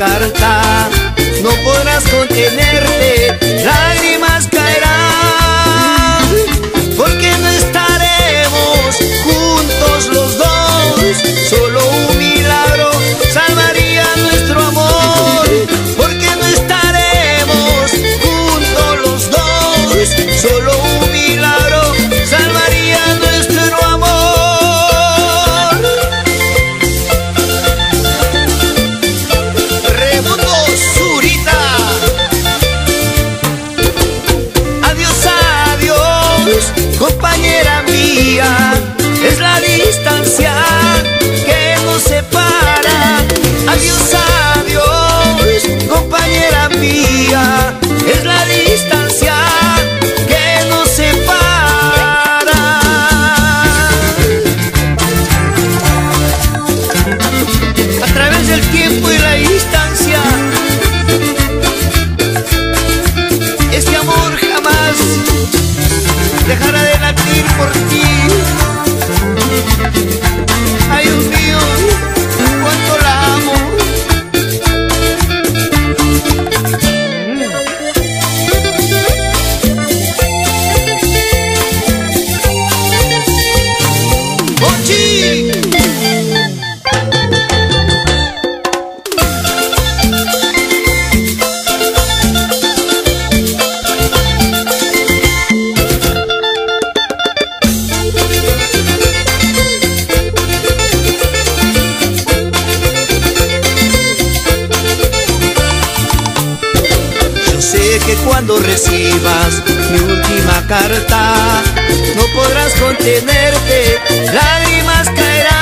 carta, no podrás contenerte, lágrimas caerán, porque no estaremos juntos los dos. Solo un milagro salvaría nuestro amor, porque no estaremos juntos los dos. Solo un milagro salvaría nuestro amor. Raimundo Zurita. Adiós, adiós, compañera mía, es la distancia que nos separa. Adiós, adiós, compañera mía, es la distancia que nos separa. A través del tiempo y la distancia, este amor jamás dejará de latir por ti. Ay, Dios mío, cuánto la amo. ¡Ochi! Sé que cuando recibas mi última carta, no podrás contenerte, lágrimas caerán.